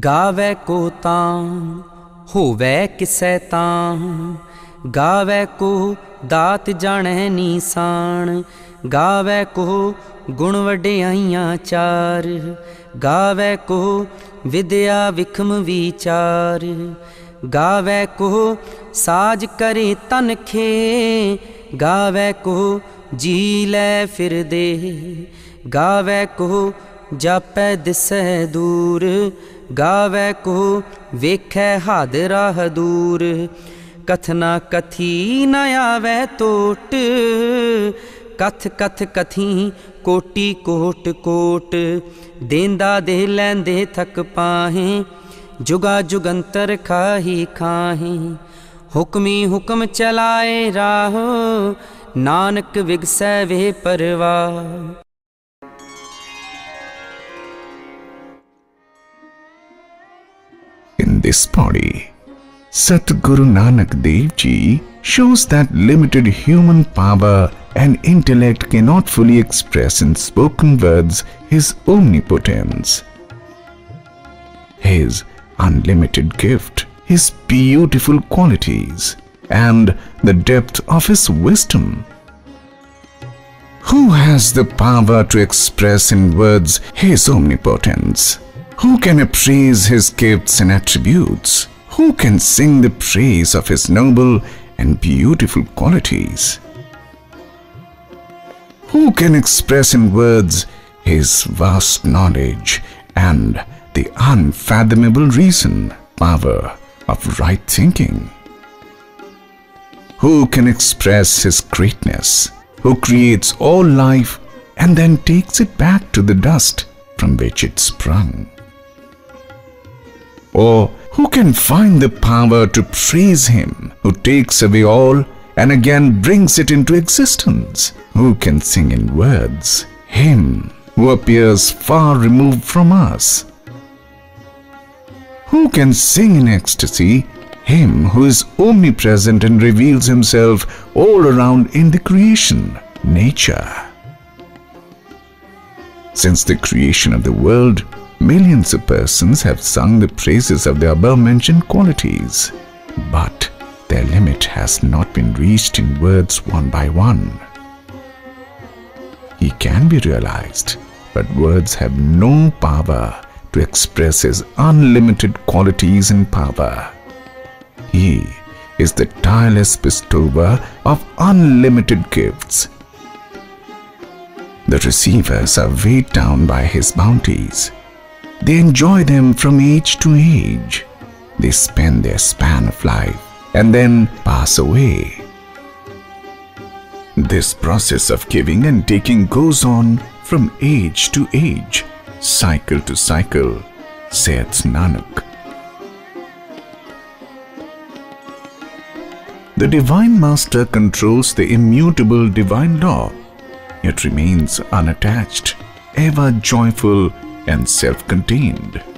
गावै को तां होवै किसै तां, गावै को दात जाणै नीसान, गावै को गुण वडियाइयां चार, गावै को विद्या विखम विचार, गावै को साज करे तनखे, गावै को जी लै फिर दे, गावै को जापै दिसै दूर, गावै को वेखै हाद राह दूर, कथना कथी न आवै टोट, कथ कथ कथी कोटि कोट कोट, देंदा दे लैंदे थक पाहें, जुगा जुगंतर खाही खाहें, हुक्मी हुक्म चलाए राह, नानक विगसै वे परवाह। In this body, Satguru Nanak Dev Ji shows that limited human power and intellect cannot fully express in spoken words His omnipotence, His unlimited gift, His beautiful qualities, and the depth of His wisdom. Who has the power to express in words His omnipotence? Who can appraise His gifts and attributes? Who can sing the praise of His noble and beautiful qualities? Who can express in words His vast knowledge and the unfathomable reason, power of right thinking? Who can express His greatness, who creates all life and then takes it back to the dust from which it sprung? Or who can find the power to praise Him who takes away all and again brings it into existence? Who can sing in words Him who appears far removed from us? Who can sing in ecstasy Him who is omnipresent and reveals Himself all around in the creation, nature? Since the creation of the world, millions of persons have sung the praises of the above-mentioned qualities, but their limit has not been reached in words one by one. He can be realized, but words have no power to express His unlimited qualities and power. He is the tireless bestower of unlimited gifts. The receivers are weighed down by His bounties. They enjoy them from age to age. They spend their span of life and then pass away. This process of giving and taking goes on from age to age, cycle to cycle, saith Nanak. The Divine Master controls the immutable divine law, yet remains unattached, ever joyful and self-contained.